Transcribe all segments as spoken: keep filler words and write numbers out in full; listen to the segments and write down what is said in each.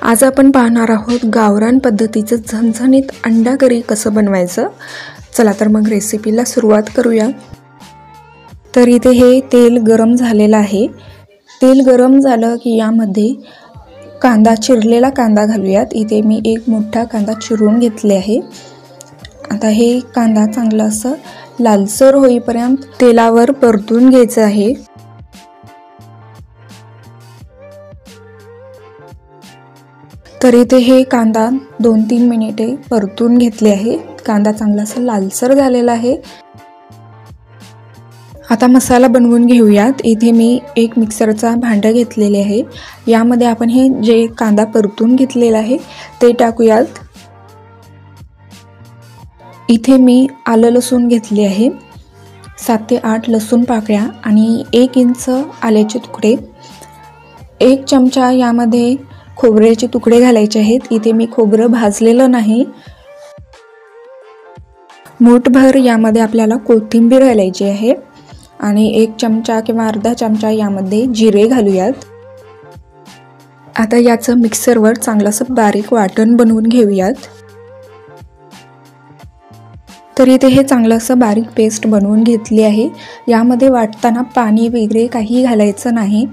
आज आपण पाहणार आहोत गावरान पद्धतीचं झणझणीत अंडा करी कसं बनवायचं। चला तर मग रेसिपीला सुरुवात करूया। तर इथे हे तेल गरम झालेलं आहे। तेल गरम झालं की यामध्ये कांदा, चिरलेला कांदा घालूयात। इथे मी एक मोठा कांदा चिरून घेतले आहे। आता हे कांदा चांगला असं लालसर होईपर्यंत तेलावर परतून घ्यायचं आहे। तर इथे हे कांदा दोन तीन मिनिटे परतून घेतले आहे। कांदा चांगला असा लालसर झालेला आहे। आता मसाला बनवून घेऊयात। इथे मी एक मिक्सरचा भांडा घेतलेले आहे। यामध्ये आपण हे जे कांदा परतून घेतलेला आहे ते टाकूयात। इथे मी आलं लसूण घेतले आहे, सात ते आठ लसूण पाकळ्या आणि एक इंच आल्याचे तुकडे। एक चमचा यामध्ये खोबऱ्याचे तुकडे घालायचे आहेत। इथे मी खोबरं भाजलेलं नाही। मूठभर यामध्ये आपल्याला कोथिंबीर घालायची आहे आणि एक चमचा किंवा अर्धा चमचा यामध्ये जिरे घालूयात। आता याचं मिक्सरवर चांगलंसं बारीक वाटण बनवून घेऊयात। तर इथे हे चांगलंसं बारीक पेस्ट बनवून घेतली आहे। यामध्ये वाटताना पाणी वगैरे काही घालायचं नाही।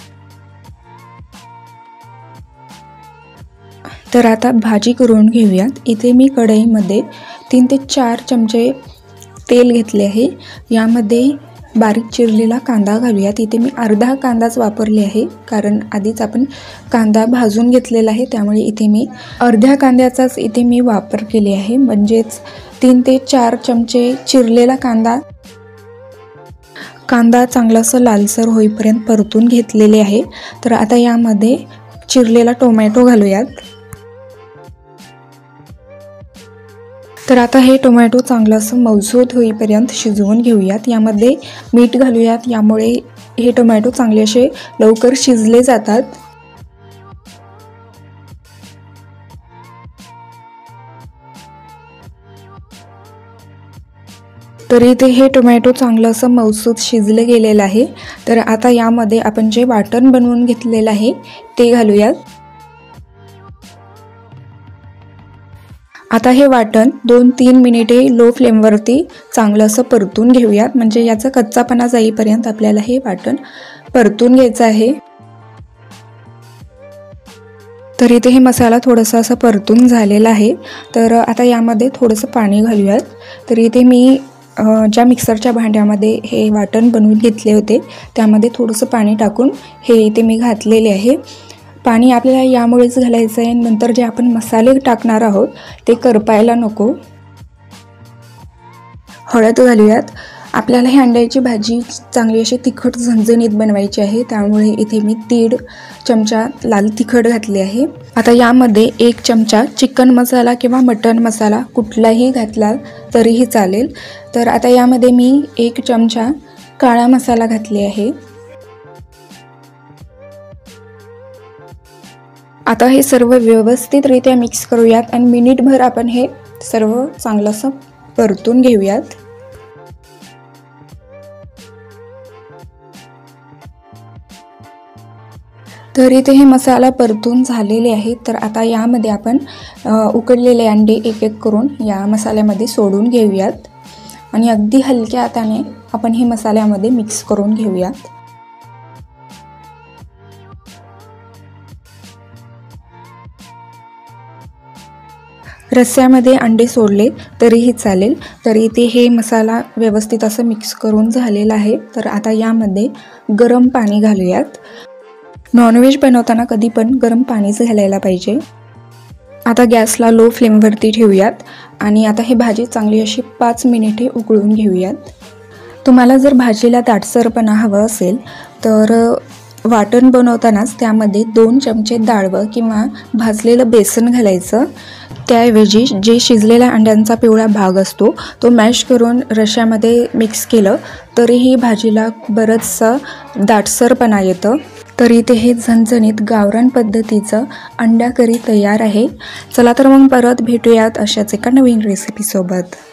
तर आता भाजी करून घेऊयात। इथे मी कढईमध्ये तीन ते चार चमचे तेल घेतले आहे। यामध्ये बारीक चिरलेला कांदा घालूयात। इथे मी अर्धा कांदाच वापरले आहे, कारण आधीच आपण कांदा भाजून घेतलेला आहे, त्यामुळे इथे मी अर्ध्या कांद्याचाच इथे मी वापर केले आहे। म्हणजेच तीन ते चार चमचे चिरलेला कांदा कांदा चांगलासा लालसर होईपर्यंत परतून घेतलेले आहे। तर आता यामध्ये चिरलेला टोमॅटो घालूयात। तर आता हे टोमॅटो चांगलं असं मऊसूत होईपर्यंत शिजवून घेऊयात। यामध्ये मीठ घालूयात, यामुळे हे टोमॅटो चांगले असे लवकर शिजले जातात। तर इथे हे टोमॅटो चांगलं असं मऊसूत शिजले गेलेलं आहे। तर आता यामध्ये आपण जे वाटण बनवून घेतलेलं आहे ते घालूयात। आता हे वाटण दोन तीन मिनिटे लो फ्लेमवरती चांगलं असं परतून घेऊयात, म्हणजे याचा कच्चापणा जाईपर्यंत आपल्याला हे वाटण परतून घ्यायचं आहे। तर इथे हे मसाला थोडासा असं परतून झालेला आहे। तर आता यामध्ये थोडंसं पाणी घालूयात। तर इथे मी ज्या मिक्सरच्या भांड्यामध्ये हे वाटण बनवून घेतले होते त्यामध्ये थोडंसं पाणी टाकून हे इथे मी घातलेले आहे। पाणी आपल्याला यामुळेच घालायचं आहे, नंतर जे आपण मसाले टाकणार आहोत ते करपायला नको। हळद घालूयात। आपल्याला ही अंड्याची भाजी चांगली अशी तिखट झणझणीत बनवायची आहे, त्यामुळे इथे मी दीड चमचा लाल तिखट घातले आहे। आता यामध्ये एक चमचा चिकन मसाला किंवा मटन मसाला कुठलाही घातला तरीही चालेल। तर आता यामध्ये मी एक चमचा काळा मसाला घातले आहे। आता हे सर्व व्यवस्थितरित्या मिक्स करूयात आणि मिनिटभर आपण हे सर्व चांगलं असं परतून घेऊयात। तर इथे हे मसाला परतून झालेले आहे। तर आता यामध्ये आपण उकडलेले अंडे एक एक करून या मसाल्यामध्ये सोडून घेऊयात आणि अगदी हलक्या हाताने आपण हे मसाल्यामध्ये मिक्स करून घेऊयात। रस्स्यामध्ये अंडे सोडले तरीही चालेल। तर इथे हे मसाला व्यवस्थित असं मिक्स करून झालेला आहे। तर आता यामध्ये गरम पाणी घालूयात। नॉनव्हेज बनवताना कधी पण गरम पाणीच घालायला पाहिजे। आता गॅसला लो फ्लेमवरती ठेवूयात आणि आता ही भाजी चांगली अशी पाच मिनिटे उकळून घेऊयात। तुम्हाला जर भाजीला दाटसरपणा हवं असेल तर वाटण बनवतानाच त्यामध्ये दोन चमचे डाळवं किंवा भाजलेलं बेसन घालायचं। त्याऐवजी जे शिजलेल्या अंड्यांचा पिवळा भाग असतो तो मॅश करून रश्श्यामध्ये मिक्स केलं तरीही भाजीला बरंचसं दाटसरपणा येतं। तर इथे हे झणझणीत गावरान पद्धतीचं अंडा करी तयार आहे। चला तर मग परत भेटूयात अशाच एका नवीन रेसिपीसोबत।